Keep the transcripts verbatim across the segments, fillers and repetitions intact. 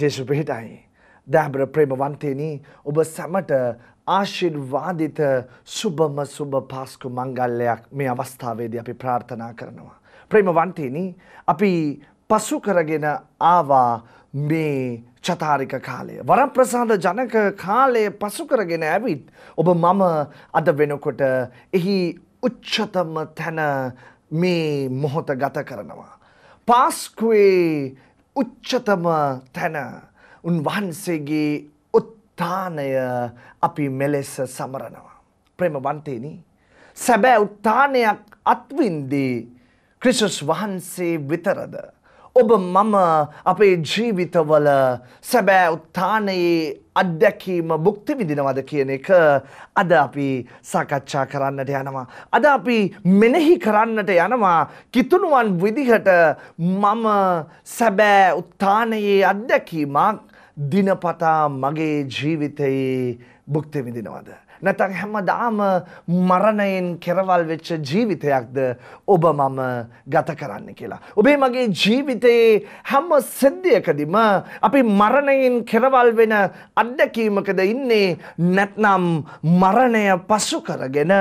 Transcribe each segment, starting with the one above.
ජේසු පිහිටයි. දහබර ප්‍රේමවන්තේනි ඔබ සැමට ආශිර්වාදිත සුබම සුබ පාස්කු මංගල්‍යයක් මේ අවස්ථාවේදී අපි ප්‍රාර්ථනා කරනවා. ප්‍රේමවන්තේනි අපි පසු කරගෙන ආවා මේ චතාරික කාලය. වරප්‍රසාද ජනක කාලය පසු කරගෙන ඇවිත් ඔබ මම අද වෙනකොට එහි උච්චතම තැන මේ මොහොත ගත කරනවා. පාස්කුවේ උච්චතම තැන උන්වහන්සේගේ උත්ථානය අපි මෙලෙස සමරනවා. ප්‍රේමවන්තේනි සැබෑ උත්ථානයක් අත්විඳී ක්‍රිස්තුස් වහන්සේ විතරද ඔබ මම අපේ ජීවිතවල සැබෑ උත්ථානයේ අත්දැකීම භුක්ති විඳිනවද කියන එක අද අපි සාකච්ඡා කරන්නට යනවා. අද අපි මෙනෙහි කරන්නට යනවා කිතුණුවන් විදිහට මම සැබෑ උත්ථානයේ අත්දැකීමක් දිනපතා මගේ ජීවිතයේ භුක්ති විඳිනවද? නැත්නම් හැමදාම මරණයෙන් කෙරවල් වෙච්ච ජීවිතයක්ද ඔබ මම ගත කරන්න කියලා. ඔබේ මගේ ජීවිතයේ හැම සිද්ධියකදීම අපි මරණයෙන් කෙරවල් වෙන අත්දැකීමකද ඉන්නේ නැත්නම් මරණය පසු කරගෙන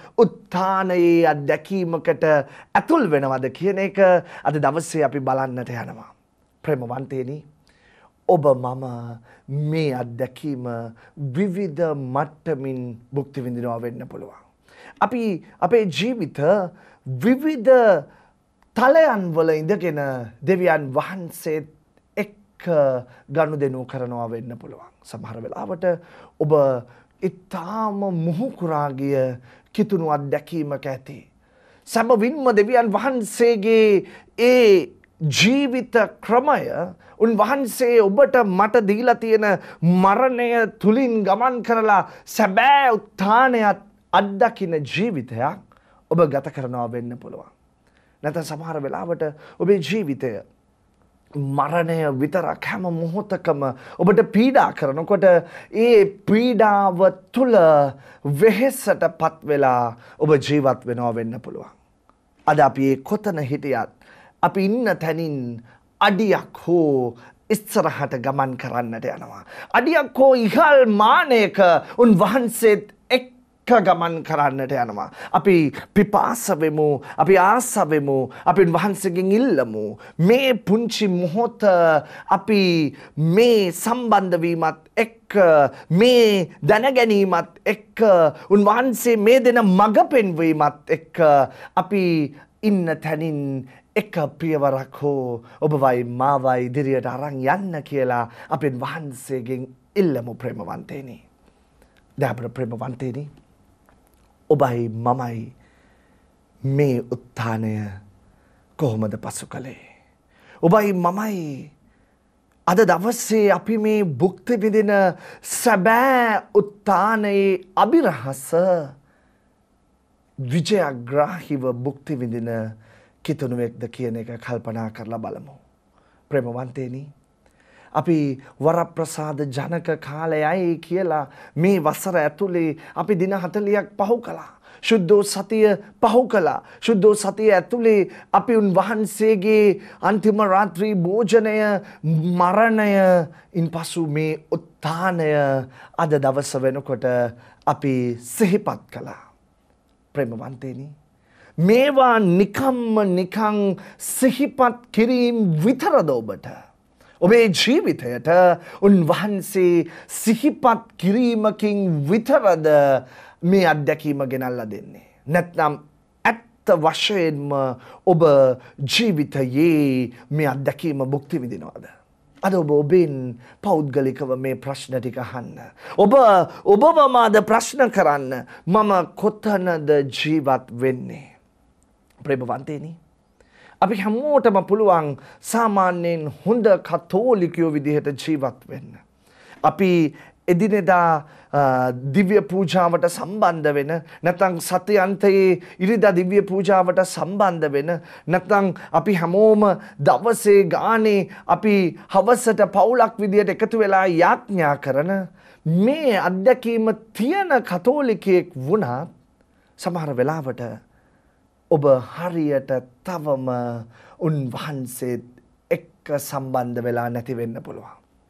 උත්ථානයේ අත්දැකීමකට ඇතුල් වෙනවද කියන එක අද දවසේ අපි බලන්නට යනවා. ප්‍රේමවන්තේනි ඔබ මම මේ අත්දැකීම විවිධ මට්ටමින් භුක්ති විඳිනවා වෙන්න පුළුවන්. අපි අපේ ජීවිත විවිධ තලයන් වල ඉඳගෙන දෙවියන් වහන්සේත් එක්ක ගනුදෙනු කරනවා වෙන්න පුළුවන්. සමහර වෙලාවට ඔබ ඊටාම මුහුකුරාගිය කිතුණු අත්දැකීමක ඇති. සැබවින්ම දෙවියන් වහන්සේගේ ඒ ජීවිත ක්‍රමය උන්වහන්සේ ඔබට මට දීලා තියෙන මරණය තුලින් ගමන් කරලා සැබෑ උත්ථානයත් අත්දකින ජීවිතයක් ඔබ ගත කරනවා වෙන්න පුළුවන්. නැත්නම් සමහර වෙලාවට ඔබේ ජීවිතය මරණය විතරක් හැම මොහොතකම ඔබට පීඩා කරනකොට ඒ පීඩාව තුල වෙහෙසටපත් වෙලා ඔබ ජීවත් වෙනවා වෙන්න පුළුවන්. අද අපි කොතන හිටියත් අපි ඉන්න තැනින් අඩියක් හෝ ඉස්සරහට ගමන් කරන්නට යනවා. අඩියක් හෝ ඉහල් මානයක උන්වහන්සේත් එක්ක ගමන් කරන්නට යනවා. අපි පිපාස වෙමු, අපි ආස වෙමු, අපි උන්වහන්සේගෙන් ඉල්ලමු. මේ පුංචි මොහොත අපි මේ සම්බන්ධ වීමත් එක්ක මේ දැනගැනීමත් එක්ක උන්වහන්සේ මේ දෙන මඟ පෙන්වීමත් එක්ක අපි ඉන්න තැනින් එක පියවරක් හෝ ඔබවයි මාවයි ඉදිරියට අරන් යන්න කියලා අපෙන් වහන්සේගෙන් ඉල්ලමු ප්‍රේමවන්තේනි. දහබර ප්‍රේමවන්තේනි ඔබයි මමයි මේ උත්ථානය කොහොමද පසු කළේ? ඔබයි මමයි අද දවසේ අපි මේ භුක්ති විඳින සැබෑ උත්ථානයේ අභිරහස විජයග්‍රාහීව භුක්ති විඳින කිතුණුවෙක්ද කියන එක කල්පනා කරලා බලමු. ප්‍රේමවන්තේනි අපි වරප්‍රසාද ජනක කාලයයි කියලා මේ වසර ඇතුලේ අපි දින හතළියක් පහු කළා. ශුද්ධෝ සතිය පහු කළා. ශුද්ධෝ සතිය ඇතුලේ අපි උන්වහන්සේගේ අන්තිම රාත්‍රී භෝජනය මරණය ඉන්පසු මේ උත්ථානය අද දවස වෙනකොට අපි සිහිපත් කළා. ප්‍රේමවන්තේනි මේවා නිකම්ම නිකං සිහිපත් කිරීම විතරද ඔබට? ඔබේ ජීවිතයට උන්වහන්සේ සිහිපත් කිරීමකින් විතරද මේ අත්දැකීම ගෙනල්ලා දෙන්නේ? නැත්නම් ඇත්ත වශයෙන්ම ඔබ ජීවිතයේ මේ අත්දැකීම භුක්ති විඳිනවද? අද ඔබ ඔබෙන් පෞද්ගලිකව මේ ප්‍රශ්න ටික අහන්න. ඔබ ඔබවම අද ප්‍රශ්න කරන්න මම කොතනද ජීවත් වෙන්නේ? ප්‍රේමවන්තේනි අපි හැමෝටම පුළුවන් සාමාන්‍යයෙන් හොඳ කතෝලිකයෝ විදිහට ජීවත් වෙන්න. අපි එදිනෙදා දිව්‍ය පූජාවට සම්බන්ධ වෙන නැත්නම් සතියන්තයේ ඉරිදා දිව්‍ය පූජාවට සම්බන්ධ වෙන නැත්නම් අපි හැමෝම දවසේ ගානේ අපි හවසට පවුලක් විදියට එකතු වෙලා යාඥා කරන මේ අත්දැකීම තියෙන කතෝලිකයෙක් වුණත් සමහර වෙලාවට ඔබ හරියට තවම උන්වහන්සේත් එක්ක සම්බන්ධ වෙලා නැති වෙන්න පුළුවන්.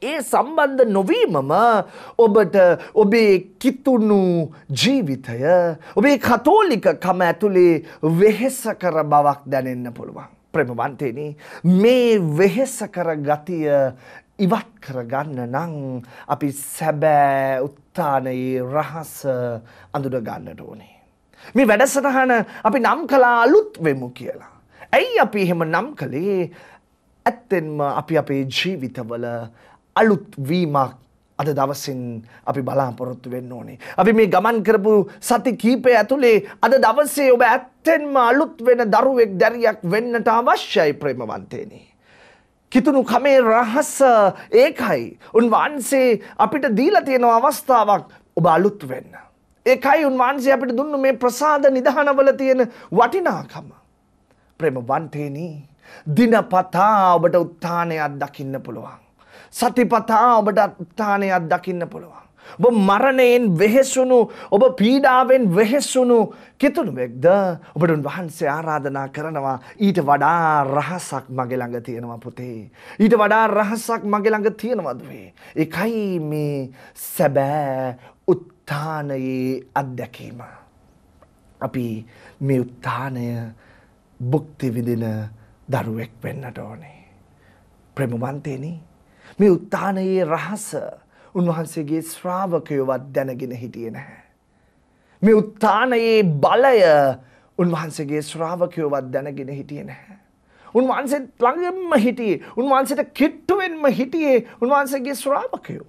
ඒ සම්බන්ධ නොවීමම ඔබට ඔබේ කිතුණු ජීවිතය ඔබේ කතෝලිකකම ඇතුලේ වෙහෙසකර බවක් දැනෙන්න පුළුවන්. ප්‍රේමවන්තයනි, මේ වෙහෙසකර ගතිය ඉවත් කරගන්න නම් අපි සැබෑ උත්ථානයේ රහස අඳුර ගන්නට ඕනේ. මේ වැඩසටහන අපි නම් කළා අලුත් වෙමු කියලා. ඇයි අපි එහෙම නම් කළේ? ඇත්තෙන්ම අපි අපේ ජීවිතවල අලුත් වීමක් අද දවසින් අපි බලාපොරොත්තු වෙන්න ඕනේ. අපි මේ ගමන් කරපු සති කීපය ඇතුලේ අද දවසේ ඔබ ඇත්තෙන්ම අලුත් වෙන දරුවෙක් දැරියක් වෙන්නට අවශ්‍යයි ප්‍රේමවන්තේනි. කිතුණු කමේ රහස ඒකයි. උන්වහන්සේ අපිට දීලා තියෙන අවස්ථාවක් ඔබ අලුත් වෙන්න. ඒකයි උන්වහන්සේ අපිට දුන්නු මේ ප්‍රසාද නිධානවල තියෙන වටිනාකම. ප්‍රේමවන්තේනි, දිනපතා ඔබට උත්ථානයක් දකින්න පුළුවන්. සතිපතා ඔබට උත්ථානයක් දකින්න පුළුවන්. ඔබ මරණයෙන් වෙහෙසුණු, ඔබ පීඩාවෙන් වෙහෙසුණු කිතුණුවෙක්ද ඔබට උන්වහන්සේ ආරාධනා කරනවා, ඊට වඩා රහසක් මගේ ළඟ තියෙනවා පුතේ. ඊට වඩා රහසක් මගේ ළඟ තියෙනවා දුවේ. ඒකයි මේ සැබෑ උත්ථානයේ අත්දැකීම. අපි මේ උත්ථානය භුක්ති විඳින දරුවෙක් වෙන්නට ඕනේ. ප්‍රේමවන්තේනි, මේ උත්ථානයේ රහස උන්වහන්සේගේ ශ්‍රාවකයෝවත් දැනගෙන හිටියේ නැහැ. මේ උත්ථානයේ බලය උන්වහන්සේගේ ශ්‍රාවකයෝවත් දැනගෙන හිටියේ නැහැ. උන්වහන්සේ ළඟම හිටියේ, උන්වහන්සේට කිට්ටුවෙන්ම හිටියේ උන්වහන්සේගේ ශ්‍රාවකයෝ.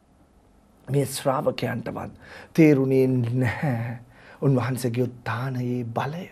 මේ ශ්‍රාවකයන්ටවත් තේරුණේ නැහැ උන්වහන්සේගේ උත්ථානයේ බලය.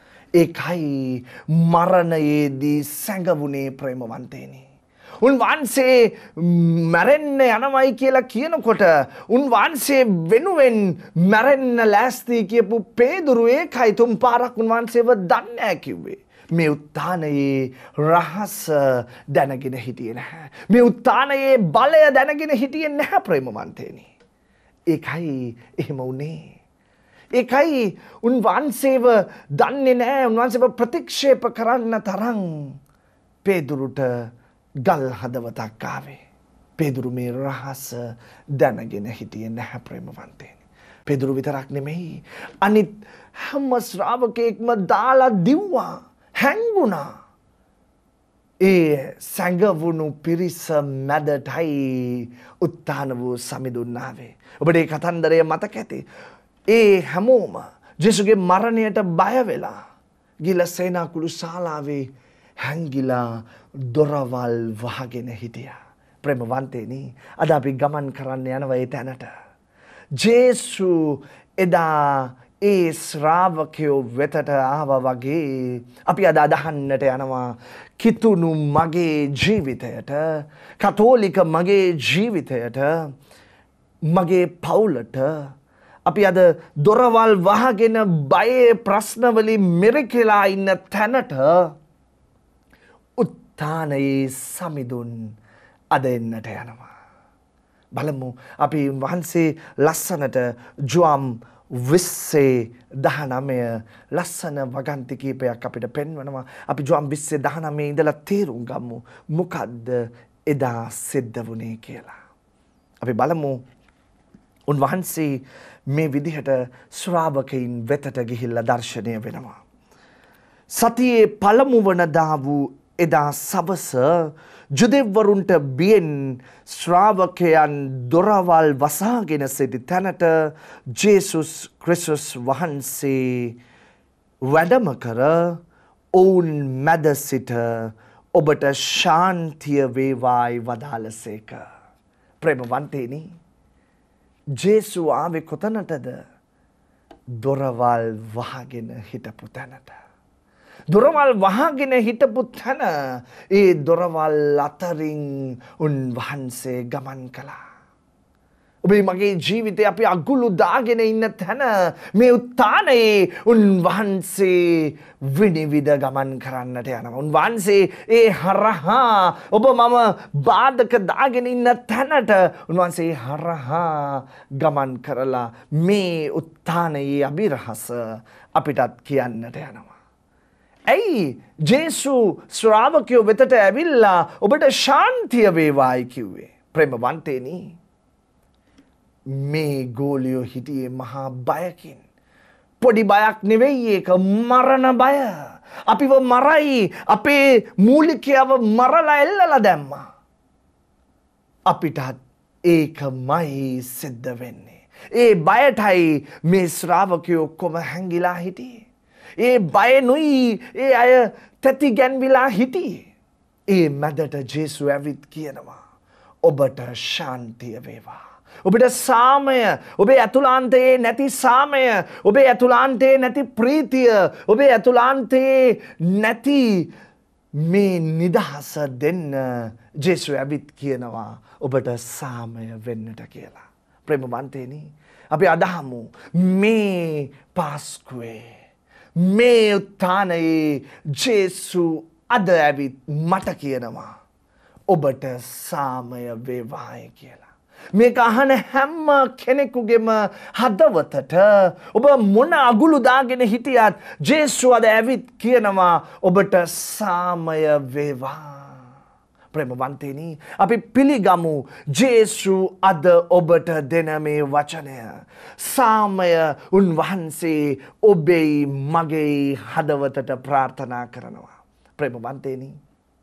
ඒකයි මරණයේදී සැඟවුණේ ප්‍රේමවන්තේනි. උන්වහන්සේ මැරෙන්න යනවයි කියලා කියනකොට උන්වහන්සේ වෙනුවෙන් මැරෙන්න ලෑස්ති කියපු පේදුරු ඒකයි තුන් පාරක් උන්වහන්සේව දන්නේ නැහැ කිව්වේ. මේ උත්ථානයේ රහස දැනගෙන හිටියේ නැහැ. මේ උත්ථානයේ බලය දැනගෙන හිටියේ නැහැ ප්‍රේමවන්තේනි. ඒකයි එහෙම වුණේ. ඒකයි උන්වහන්සේව දන්නේ නැහැ, උන්වහන්සේව ප්‍රතික්ෂේප කරන්න තරම් පේදුරුට ගල් හදවතක් ආවේ. පේදුරු මේ රහස දැනගෙන හිටියේ නැහැ ප්‍රේමවන්තයනි. පේදුරු විතරක් නෙමෙයි, අනිත් හැම ශ්‍රාවකයෙක්ම දාලා දිව්වා, හැංගුණා. ඒ සැඟවුණු පිරිස මැදටයි උත්ථාන වූ සමිඳුන් ආවේ. ඔබට ඒ කතන්දරය මතක ඇති. ඒ හැමෝම ජේසුගේ මරණයට බය වෙලා ගිල සේනාකුළු ශාලාවේ හැංගිලා දොරවල් වහගෙන හිටියා. ප්‍රේමවන්තේනි, අද අපි ගමන් කරන්න යනවා ඒ තැනට. ජේසු එදා ඒ ශ්‍රාවකයෝ වෙතට ආවා වගේ අපි අද අදහන්නට යනවා කිතුණු මගේ ජීවිතයට, කතෝලික මගේ ජීවිතයට, මගේ පවුලට අපි අද දොරවල් වහගෙන බයේ ප්‍රශ්නවලින් මෙරිකලා ඉන්න තැනට උත්ථානයේ සමිඳුන් අද එන්නට යනවා. බලමු අපි වහන්සේ ලස්සනට ජුවම් විස්සේ දහනමය ලස්සන වගන්ති කීපයක් අපිට පෙන්වනවා. අපි ජුවම් විස්සේ දහනමේ ඉඳලා තේරුම් ගමු මොකද්ද එදා සිද්ධ වුණේ කියලා. අපි බලමු උන්වහන්සේ මේ විදිහට ශ්‍රාවකයින් වෙතට ගිහිල්ලා දර්ශනය වෙනවා. සතියේ පළමු වනදා වූ එදා සවස ජුදෙව්වරුන්ට බියෙන් ශ්‍රාවකයන් දොරවල් වසාගෙන සිටි තැනට ජේසුස් ක්‍රිස්තුස් වහන්සේ වැඩම කර ඔවුන් මැද සිට ඔබට ශාන්තිය වේවායි වදාළසේක. ප්‍රේමවන්තේනි, ජේසු ආවේ කොතනටද? දොරවල් වහගෙන හිටපු තැනට. දොරවල් වහගෙන හිටපු තැන, ඒ දොරවල් අතරින් උන්වහන්සේ ගමන් කළා. ඔබේ මගේ ජීවිතේ අපි අගුළු දාගෙන ඉන්න තැන මේ උත්ථානයේ උන්වහන්සේ විනිවිද ගමන් කරන්නට යනවා. උන්වහන්සේ ඒ හරහා ඔබ මම බාධක දාගෙන ඉන්න තැනට උන්වහන්සේ හරහා ගමන් කරලා මේ උත්ථානයේ අභිරහස අපිටත් කියන්නට යනවා. ඇයි ජේසු ශ්‍රාවකයෝ වෙතට ඇවිල්ලා ඔබට ශාන්තිය වේවායි කිව්වේ? ප්‍රේමවන්තේනි මේ ගෝලියෝ හිටියේ මහා බයකින්. පොඩි බයක් නෙවෙයි ඒක මරණ බය. අපිව මරයි අපේ මූලිකයව මරලා එල්ලලා දැම්මා. අපිටත් ඒකමයි සිද්ධ වෙන්නේ. ඒ බයටයි මේ ශ්‍රාවකයෝ ඔක්කොම හැංගිලා හිටියේ. ඒ බයනුයි ඒ අය තැති ගැන්විලා හිටියේ. ඒ මැදට ජේසු ඇවිත් කියනවා ඔබට ශාන්තිය වේවා. ඔබට සාමය, ඔබේ ඇතුළාන්තයේ නැති සාමය, ඔබේ ඇතුළාන්තයේ නැති ප්‍රීතිය, ඔබේ ඇතුළාන්තයේ නැති මේ නිදහස දෙන්න ජේසු ඇවිත් කියනවා ඔබට සාමය වෙන්නට කියලා. ප්‍රේමවන්තේනි අපි අදහමු මේ පාස්කුවේ මේ උත්ථානයේ ජේසු අද ඇවිත් මට කියනවා ඔබට සාමය වේවායි කියලා. මේක අහන හැම කෙනෙකුගේම හදවතට ඔබ මොන අගුළු දාගෙන හිටියත් ජේසු අද ඇවිත් කියනවා ඔබට සාමය වේවා. ප්‍රේමවන්තේනි අපි පිළිගමු ජේසු අද ඔබට දෙන මේ වචනය. සාමය උන්වහන්සේ ඔබේ මගේ හදවතට ප්‍රාර්ථනා කරනවා. ප්‍රේමවන්තේනි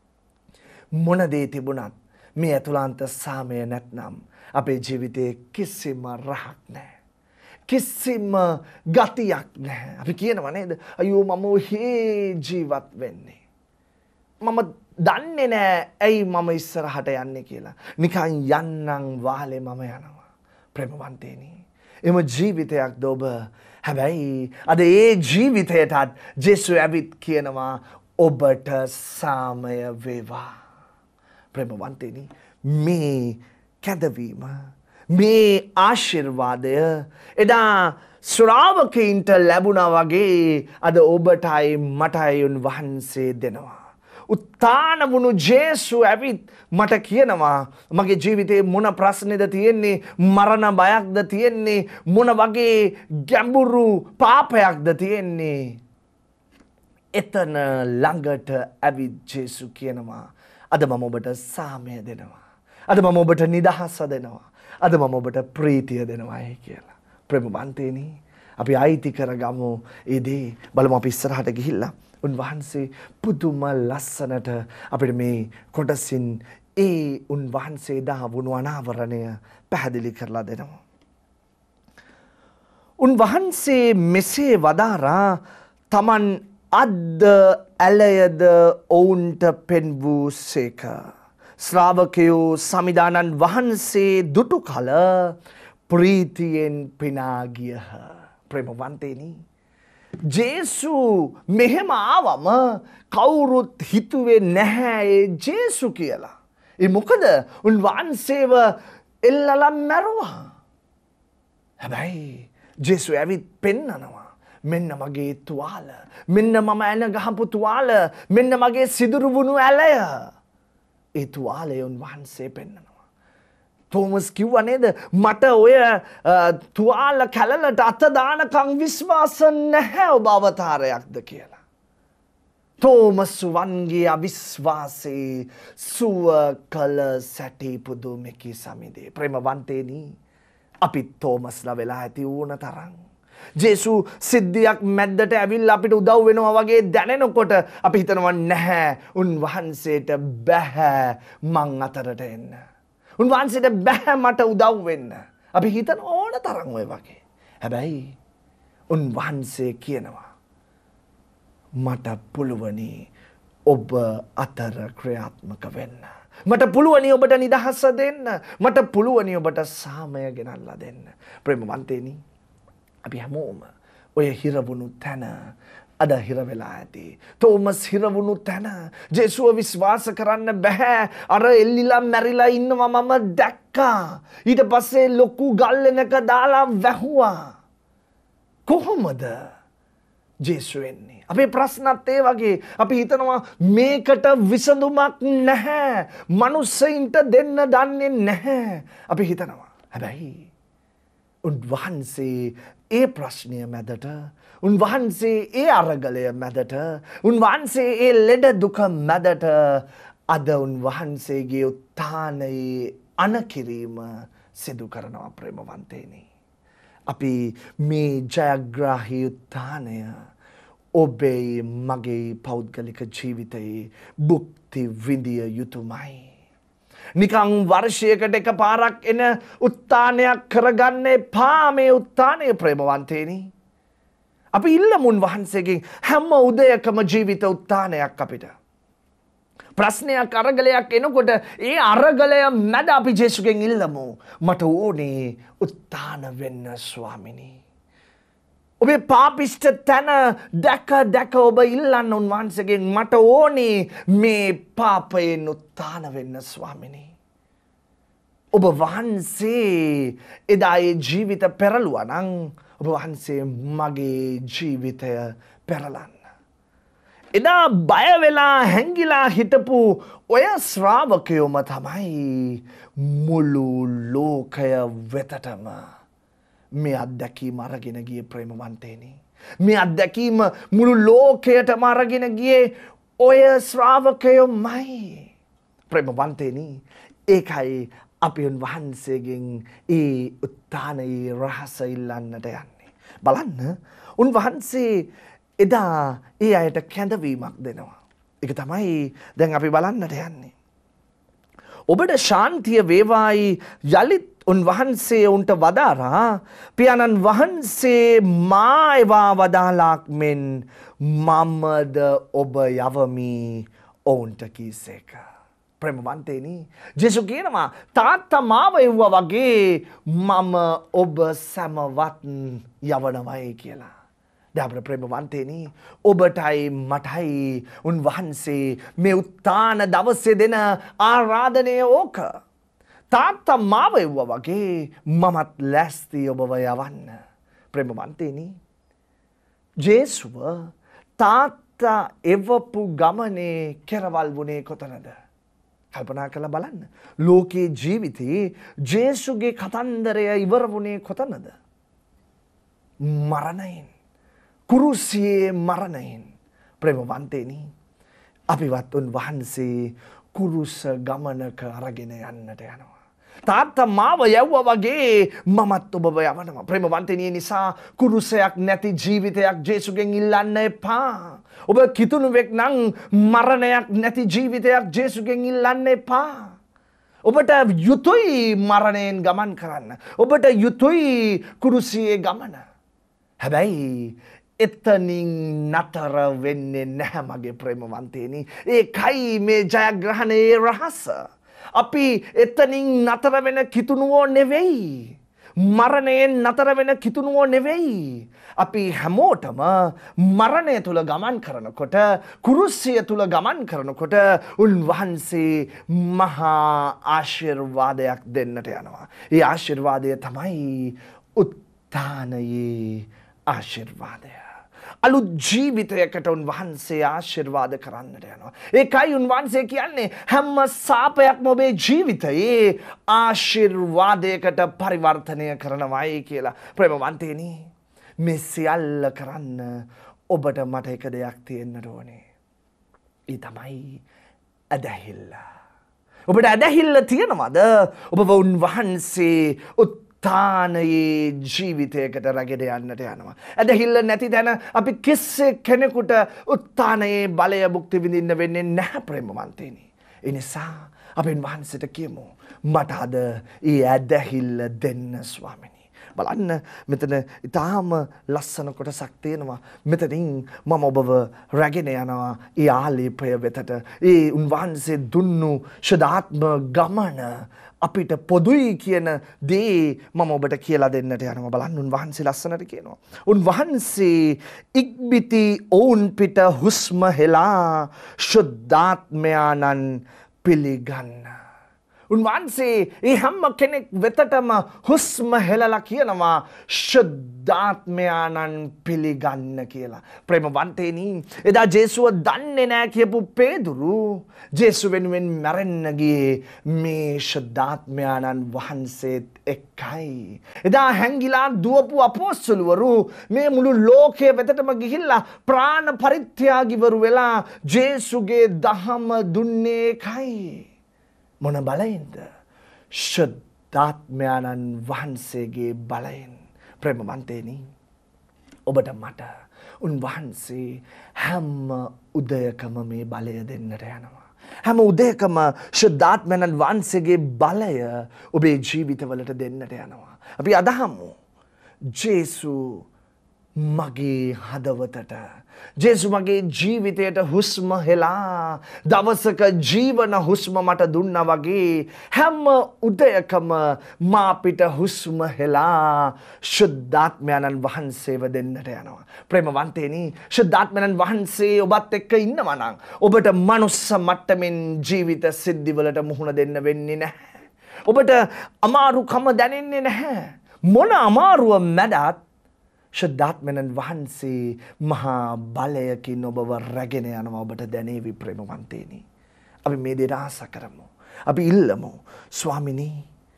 මොන දේ තිබුණත් මේ ඇතුළාන්ත සාමය නැත්නම් අපේ ජීවිතයේ කිසිම රහක් නැහැ. කිසිම ගතියක් නැහැ. අපි කියනවා නේද? අයියෝ මම ඔහේ ජීවත් වෙන්නේ. මම දන්නේ නැහැ ඇයි මම ඉස්සරහට යන්නේ කියලා. නිකන් යන්නම් වාලේ මම යනවා. ප්‍රේමවන්තේනි. එම ජීවිතයක්ද ඔබ. හැබැයි අද ඒ ජීවිතයටත් ජේසු ඇවිත් කියනවා ඔබට සාමය වේවා. ප්‍රේමවන්තේනි මේ කැදවීම මේ ආශිර්වාදය එදා ශ්‍රාවකයින්ට ලැබුණා වගේ අද ඔබටයි මටයි උන්වහන්සේ දෙනවා. උත්ථාන වුණු ජේසු ඇවිත් මට කියනවා මගේ ජීවිතේ මොන ප්‍රශ්නේද තියෙන්නේ, මරණ බයක්ද තියෙන්නේ, මොන වගේ ගැඹුරු පාපයක්ද තියෙන්නේ. එතන ළඟට ඇවිත් ජේසු කියනවා අද මම ඔබට සාමය දෙනවා. අද මම ඔබට නිදහස දෙනවා. අද මම ඔබට ප්‍රීතිය දෙනවායි කියලා. ප්‍රේමවන්තේනි අපි අයිති කරගමු ඒ දේ. බලමු අපි ඉස්සරහට ගිහිල්ලා උන්වහන්සේ පුදුම ලස්සනට අපිට මේ කොටසින් ඒ උන්වහන්සේ දා වුණු අනාවරණය පැහැදිලි කරලා දෙනවා. උන්වහන්සේ මෙසේ වදාරා තමන් අද්ද ඇලයද ඔවුන්ට පෙන්වූ සේක. ශ්‍රාවකයෝ සමිදානන් වහන්සේ දුටු කල ප්‍රීතියෙන් පිනා ගියහ. ප්‍රේමවන්තේනි ජේසු මෙහෙම ආවම කවුරුත් හිතුවේ නැහැ ඒ ජේසු කියලා. ඒ මොකද උන්වහන්සේව එල්ලලා මැරුවා. හැබැයි ජේසු ඇවිත් පෙන්නනවා මෙන්න මගේ තුවාල, මෙන්න මම ඇන ගහපු තුවාල, මෙන්න මගේ සිදුරු වුණු ඇලය. ඒ තුවාලය උන්වහන්සේ පෙන්නනවා. තෝමස් කිව්වා නේද මට ඔය තුවාල කැලලට අත දානකම් විශ්වාස නැහැ ඔබ අවතාරයක්ද කියලා. තෝමස් වන්ගේ අවිශ්වාසයේ සුව කළ සැටි පුදුමකි සමිදේ. ප්‍රේමවන්තේනි අපි තෝමස්ලා වෙලා ඇති ඕන තරම්. ජේසු සිද්ධියක් මැද්දට ඇවිල්ලා අපිට උදව් වෙනවා වගේ දැනෙනකොට අපි හිතනවා නැහැ උන්වහන්සේට බෑ මං අතරට එන්න. උන්වහන්සේට බෑ මට උදව් වෙන්න. අපි හිතන ඕන තරම් ඔය වගේ. හැබැයි උන්වහන්සේ කියනවා මට පුළුවනි ඔබ අතර ක්‍රියාත්මක වෙන්න. මට පුළුවනි ඔබට නිදහස දෙන්න. මට පුළුවනි ඔබට සාමය ගෙනල්ලා දෙන්න. ප්‍රේමවන්තේනි අපි හැමෝම ඔය හිරවුණු තැන අද හිර වෙලා ඇති. තෝමස් හිරවුණු තැන ජේසුව විශ්වාස කරන්න බෑ. අර එල්ලිලා මැරිලා ඉන්නවා මම දැක්කා. ඊට පස්සේ ලොකු ගල්ලෙනක දාලා වැහුවා. කොහොමද ජේසු එන්නේ? අපේ ප්‍රශ්නත් ඒ වගේ. අපි හිතනවා මේකට විසඳුමක් නැහැ. මනුස්සයින්ට දෙන්න දන්නේ නැහැ. අපි හිතනවා. හැබැයි උන්වහන්සේ ඒ ප්‍රශ්නය මැදට, උන්වහන්සේ ඒ අරගලය මැදට, උන්වහන්සේ ඒ ලෙඩ දුක මැදට අද උන්වහන්සේගේ උත්ථානයේ අනකිරීම සිදු කරනවා ප්‍රේමවන්තේනි. අපි මේ ජයග්‍රාහී උත්ථානය ඔබේ මගේ පෞද්ගලික ජීවිතයේ භුක්ති විඳිය යුතුමයි. නිකං වර්ෂයකට එක පාරක් එන උත්ථානයක් කරගන්න එපා මේ උත්ථානය ප්‍රේමවන්තේනි. අපි ඉල්ලමුන් වහන්සේගෙන් හැම උදයකම ජීවිත උත්ථානයක් අපිට. ප්‍රශ්නයක් අරගලයක් එනකොට ඒ අරගලය මැද අපි ජේසුගෙන් ඉල්ලමු. මට ඕනේ උත්ථාන වෙන්න ස්වාමිනී. ඔබේ පාපිෂ්ඨ තැන දැක දැක ඔබ ඉල්ලන්න උන්වහන්සේගෙන් මට ඕනේ මේ පාපයෙන් උත්ථාන වෙන්න ස්වාමිනී. ඔබ වහන්සේ එදා ඒ ජීවිත පෙරළුවා නම් ඔබ වහන්සේ මගේ ජීවිතය පෙරලන්න. එදා බය වෙලා හැංගිලා හිටපු ඔය ශ්‍රාවකයෝම තමයි මුළු ලෝකය වෙතටම මේ අත්දැකීම අරගෙන ගියේ ප්‍රේමවන්තේනි. මේ අත්දැකීම මුළු ලෝකයටම අරගෙන ගියේ ඔය ශ්‍රාවකයෝමයි ප්‍රේමවන්තේනි. ඒකයි අපි උන්වහන්සේගෙන් ඒ උත්ථානයේ රහස ඉල්ලන්නට යන්නේ. බලන්න උන්වහන්සේ එදා ඒ අයට කැඳවීමක් දෙනවා. ඒක තමයි දැන් අපි බලන්නට යන්නේ. ඔබට ශාන්තිය වේවායි යලිත් උන්වහන්සේ උන්ට වදාරා පියාණන් වහන්සේ මා එවා වදාලාක් මෙන් මමද ඔබ යවමි ඔවුන්ට කීසේක. ප්‍රේමවන්තේනි ජේසු කියනවා තාත්තා මාව එව්වා වගේ මම ඔබ සැමවත් යවනවයි කියලා. දැන් ප්‍රේමවන්තේනි ඔබටයි මටයි උන්වහන්සේ මේ උත්ථාන දවසේ දෙන ආරාධනය ඕක. තාත්තා මාව එව්වා වගේ මමත් ලෑස්ති ඔබව යවන්න. ප්‍රේමවන්තේනි ජේසුව තාත්තා එවපු ගමනේ කෙරවල් වුණේ කොතනද? කල්පනා කරලා බලන්න. ලෝකේ ජීවිතේ ජේසුගේ කතන්දරය ඉවර වුණේ කොතනද? මරණයෙන්. කුරුසියේ මරණයෙන්. ප්‍රේමවන්තේනි අපිවත් උන්වහන්සේ කුරුස ගමනක අරගෙන යන්නට යනවා. තාත්තා මාව යවුවා වගේ මමත් ඔබව යවනවා. ප්‍රේමවන්තේනි නිසා කුරුසයක් නැති ජීවිතයක් ජේසුගෙන් ඉල්ලන්න එපා. ඔබ කිතුණුවෙක් නම් මරණයක් නැති ජීවිතයක් ජේසුගෙන් ඉල්ලන්න එපා. ඔබට යුතුයි මරණයෙන් ගමන් කරන්න. ඔබට යුතුයි කුරුසියේ ගමන. හැබැයි එතනින් නතර වෙන්නේ නැහැ මගේ ප්‍රේමවන්තේනි. ඒකයි මේ ජයග්‍රහණයේ රහස. අපි එතනින් නතර වෙන කිතුණුවෝ නෙවෙයි. මරණයෙන් නතර වෙන කිතුණුවෝ නෙවෙයි. අපි හැමෝටම මරණය තුල ගමන් කරනකොට කුරුසිය තුල ගමන් කරනකොට උන්වහන්සේ මහා ආශිර්වාදයක් දෙන්නට යනවා. ඒ ආශිර්වාදය තමයි උත්ථානයේ ආශිර්වාදය. අලුත් ජීවිතයකට උන්වහන්සේ ආශිර්වාද කරන්නට යනවා. ඒකයි උන්වහන්සේ කියන්නේ හැම සාපයක්ම ඔබේ ජීවිතයේ ආශිර්වාදයකට පරිවර්තනය කරනවායි කියලා. ප්‍රේමවන්තේනි මේ සියල්ල කරන්න ඔබට මට එක දෙයක් තියෙන්නට ඕනේ. ඒ තමයි ඇදහිල්ල. ඔබට ඇදහිල්ල තියෙනවද? ඔබව උන්වහන්සේ උත්ථානයේ ජීවිතයකට රැගෙන යන්නට යනවා. ඇදහිල්ල නැති තැන අපි කිසි කෙනෙකුට උත්ථානයේ බලය භුක්ති විඳින්න වෙන්නේ නැහැ ප්‍රේමවන්තේනි. ඒ නිසා අපි උන්වහන්සේට කියමු මට අද ඒ ඇදහිල්ල දෙන්න ස්වාමිනී. බලන්න මෙතන ඉතාම ලස්සන කොටසක් තියෙනවා. මෙතනින් මම ඔබව රැගෙන යනවා ඒ ආලේපය වෙතට. ඒ උන්වහන්සේ දුන්නු ශුද්ධාත්ම ගමන අපිට පොදුයි කියන දේ මම ඔබට කියලා දෙන්නට යනවා. බලන්න උන්වහන්සේ ලස්සනට කියනවා. උන්වහන්සේ ඉක්බිති ඔවුන් පිට හුස්ම හෙලා ශුද්ධාත්මයාණන් පිළිගන්න. උන්වහන්සේ ඒ හැම කෙනෙක් වෙතටම හුස්ම හෙලලා කියනවා ශුද්ධාත්මයාණන් පිළිගන්න කියලා. ප්‍රේමවන්තේනි එදා ජේසුව දන්නේ නැහැ කියපු පේදුරු ජේසු වෙනුවෙන් මැරෙන්න ගියේ මේ ශුද්ධාත්මයාණන් වහන්සේත් එක්කයි. එදා හැංගිලා දුවපු අපොස්තලවරු මේ මුළු ලෝකයේ වෙතටම ගිහිල්ලා ප්‍රාණ පරිත්‍යාගිවරු වෙලා ජේසුගේ දහම දුන්නේ ඒකයි. මොන බලයෙන්ද? ශුද්ධාත්මයන්න් වහන්සේගේ බලයෙන්. ප්‍රේමවන්තේනි ඔබට මට උන්වහන්සේ හැම උදයකම මේ බලය දෙන්නට යනවා. හැම උදයකම ශුද්ධාත්මයන්න් වහන්සේගේ බලය ඔබේ ජීවිතවලට දෙන්නට යනවා. අපි අදහමු ජේසු මගේ හදවතට ජේසු මගේ ජීවිතයට හුස්ම හෙලා දවසක ජීවන හුස්ම මට දුන්නා වගේ හැම උදයකම මා පිට හුස්ම හෙලා ශුද්ධාත්මයන්න් වහන්සේව දෙන්නට යනවා. ප්‍රේමවන්තේනි ශුද්ධාත්මයන්න් වහන්සේ ඔබත් එක්ක ඉන්නවා නම් ඔබට මනුස්ස මට්ටමින් ජීවිත සිද්ධිවලට මුහුණ දෙන්න වෙන්නේ නැහැ. ඔබට අමාරුකම දැනෙන්නේ නැහැ. මොන අමාරුව මැදත් ශුද්ධාත්මයන්න් වහන්සේ මහා බලයකින් ඔබව රැගෙන යනවා ඔබට දැනේවි ප්‍රේමවන්තේනි. අපි මේ දේ ආශා කරමු. අපි ඉල්ලමු ස්වාමිනී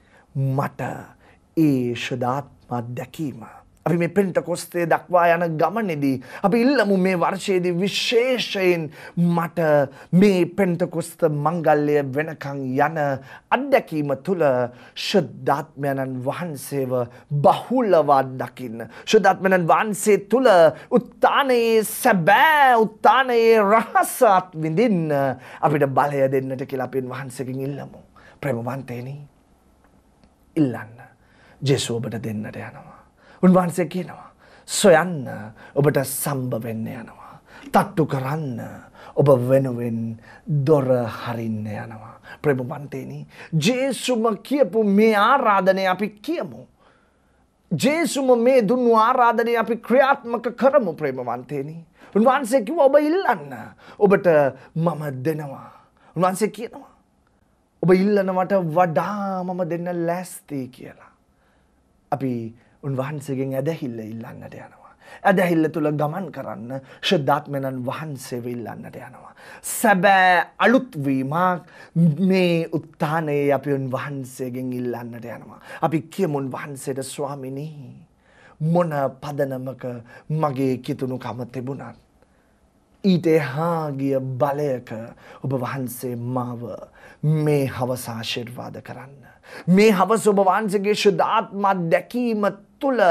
මට ඒ ශුද්ධාත්ම දැකීම. අපි මේ පෙන්තකොස්තේ දක්වා යන ගමනේදී අපි ඉල්ලමු මේ වර්ෂයේදී විශේෂයෙන් මට මේ පෙන්තකොස්ත මංගල්‍ය වෙනකන් යන අත්දැකීම තුළ ශුද්ධාත්මයන්න් වහන්සේව බහුලව දකින්න. ශුද්ධාත්මයන්න් වහන්සේ තුළ උත්ථානයේ සැබෑ උත්ථානයේ රහසත් විඳින්න අපිට බලය දෙන්නට කියලා අපි වහන්සේගෙන් ඉල්ලමු. ප්‍රේමවන්තේනි ඉල්ලන්න. ජේසු ඔබට දෙන්නට යනවා. උන්වහන්සේ කියනවා සොයන්න ඔබට සම්බ වෙන්න යනවා. තට්ටු කරන්න ඔබ වෙනුවෙන් දොර හරින්න යනවා. ප්‍රේමවන්තේනි ජේසුම කියපු මේ ආරාධනය අපි කියමු. ජේසුම මේ දුන්නු ආරාධනය අපි ක්‍රියාත්මක කරමු. ප්‍රේමවන්තේනි උන්වහන්සේ කිව්වා ඔබ ඉල්ලන්න ඔබට මම දෙනවා. උන්වහන්සේ කියනවා ඔබ ඉල්ලනවට වඩා මම දෙන්න ලෑස්ති කියලා. අපි උන්වහන්සේගෙන් ඇදහිල්ල ඉල්ලන්නට යනවා. ඇදහිල්ල තුළ ගමන් කරන්න ශුද්ධාත්මයන්න් වහන්සේව ඉල්ලන්නට යනවා. සැබෑ අලුත් වීමක් මේ උත්ථානයේ අපි උන්වහන්සේගෙන් ඉල්ලන්නට යනවා. අපි කියමු උන්වහන්සේට ස්වාමිනී මොන පදනමක මගේ කිතුණුකම තිබුණත් ඊට එහා ගිය බලයක ඔබ වහන්සේ මාව මේ හවස ආශිර්වාද කරන්න. මේ හවස ඔබ වහන්සේගේ ශුද්ධාත්ම දැකීම තුළ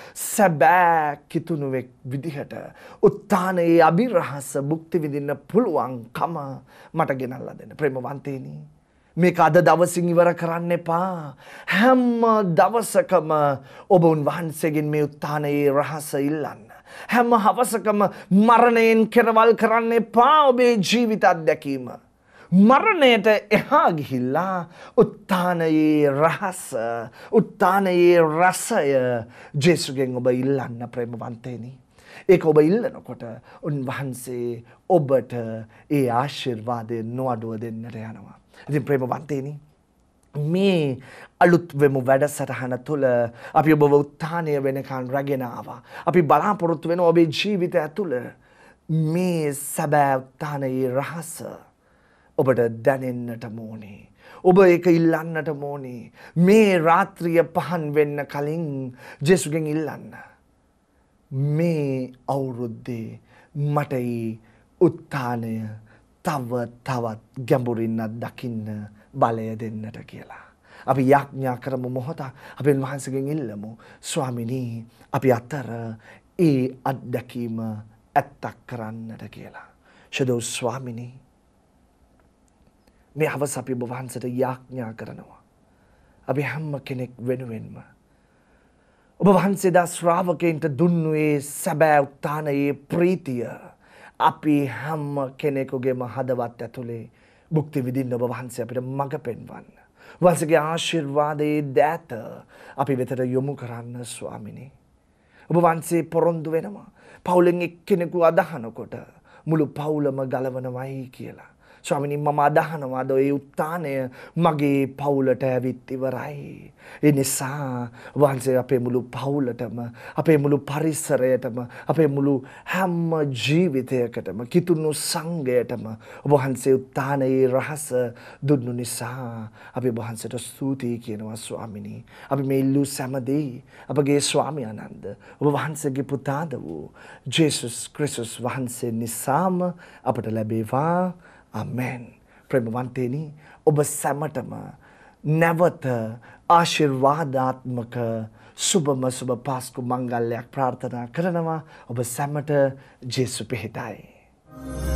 සැබෑ කිතුණුවෙක් විදිහට උත්ථානයේ අභිරහස භුක්ති විඳින්න පුළුවන්කම මට ගෙනල්ලා දෙන්න. ප්‍රේමවන්තේනි මේක අද දවසින් ඉවර කරන්න එපා. හැම දවසකම ඔබ උන්වහන්සේගෙන් මේ උත්ථානයේ රහස ඉල්ලන්න. හැම හවසකම මරණයෙන් කෙරවල් කරන්න එපා ඔබේ ජීවිත අත්දැකීම. මරණයට එහා ගිහිල්ලා උත්ථානයේ රහස උත්ථානයේ රසය ජේසුගෙන් ඔබ ඉල්ලන්න ප්‍රේමවන්තේනි. ඒක ඔබ ඉල්ලනකොට උන්වහන්සේ ඔබට ඒ ආශිර්වාදය නොඅඩුව දෙන්නට යනවා. ඉතින් ප්‍රේමවන්තේනි මේ අලුත් වෙමු වැඩසටහන තුළ අපි ඔබව උත්ථානය වෙනකන් රැගෙන ආවා. අපි බලාපොරොත්තු වෙන ඔබේ ජීවිතය තුළ මේ සැබෑ උත්ථානයේ රහස ඔබට දැනෙන්නට ඕනේ. ඔබ ඒක ඉල්ලන්නට ඕනේ. මේ රාත්‍රිය පහන් වෙන්න කලින් ජේසුගෙන් ඉල්ලන්න. මේ අවුරුද්දේ මට උත්ථානය තව තවත් ගැඹුරින් දකින්න බලය දෙන්නට කියලා. අපි යාඥා කරමු මොහොත අපෙන් වහන්සේගෙන් ඉල්ලමු ස්වාමිනී අපි අතර ඒ අත්දැකීම ඇත්තක් කරන්නට කියලා. ශදෝ ස්වාමිනී මේ හවස අපි ඔබ වහන්සේට යාඥා කරනවා. අපි හැම කෙනෙක් වෙනුවෙන්ම ඔබ වහන්සේ දා ශ්‍රාවකයන්ට දුන්නු ඒ සැබෑ උත්ථානයේ ප්‍රීතිය අපි හැම කෙනෙකුගේම හදවත් ඇතුලේ භුක්ති විඳින්න ඔබ වහන්සේ අපිට මඟ පෙන්වන්න. වහන්සේගේ ආශිර්වාදයේ දෑත අපි වෙතට යොමු කරන්න ස්වාමිනේ. ඔබ වහන්සේ පොරොන්දු වෙනවා පවුලෙන් එක්කෙනෙකු අදහනකොට මුළු පවුලම ගලවනවයි කියලා. ස්වාමිනී මම අදහනවා ඒ උත්ථානය මගේ පවුලට ඇවිත් ඉවරයි. ඒ නිසා වහන්සේ අපේ මුළු පවුලටම අපේ මුළු පරිසරයටම අපේ මුළු හැම ජීවිතයකටම කිතුණු සංඝයටම ඔබ වහන්සේ උත්ථානයේ රහස දුන්නු නිසා අපි ඔබ වහන්සේට ස්තුතියි කියනවා ස්වාමිනී. අපි මේ ඉල්ලූ සෑමදී අපගේ ස්වාමී ආනන්ද ඔබ වහන්සේගේ පුතාද වූ ජේසුස් ක්‍රිස්තුස් වහන්සේ නිසාම අපට ලැබේවා. Amen. ප්‍රේමවන්තේනි ඔබ සැමටම නැවත ආශිර්වාදාත්මක සුබම සුබ පාස්කු මංගල්‍යයක් ප්‍රාර්ථනා කරනවා. ඔබ සැමට ජේසු පිහිටයි.